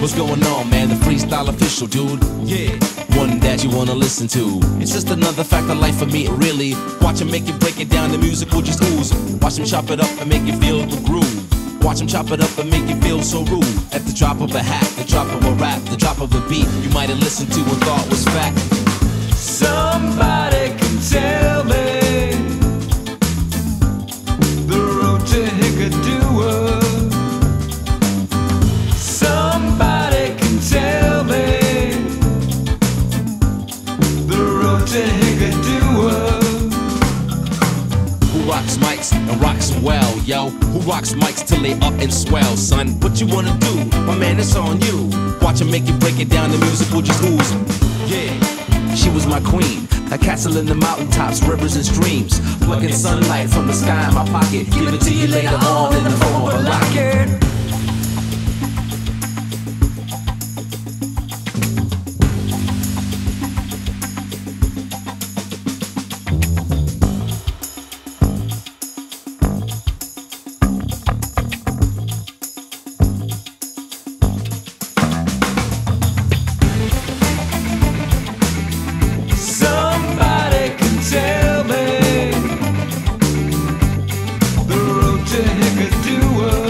What's going on, man? The freestyle official, dude. Yeah, one that you wanna listen to. It's just another fact of life for me, really. Watch him make it, break it down, the music will just ooze. Watch him chop it up and make you feel the groove. Watch him chop it up and make you feel so rude. At the drop of a hat, the drop of a rap, the drop of a beat you might have listened to and thought was fact. Somebody can tell me the road to Hikkaduwa. Somebody can tell me the road to Hikkaduwa. Who rocks mics and rocks them well, yo? Who rocks mics till they up and swell, son? What you wanna do? My man, it's on you. Watch him make you break it down, the music will just ooze. Yeah, she was my queen. A castle in the mountaintops, rivers and streams. Plucking sunlight from the sky in my pocket. Give it to you later on in the form of a locket. Tell me the road to Hikkaduwa.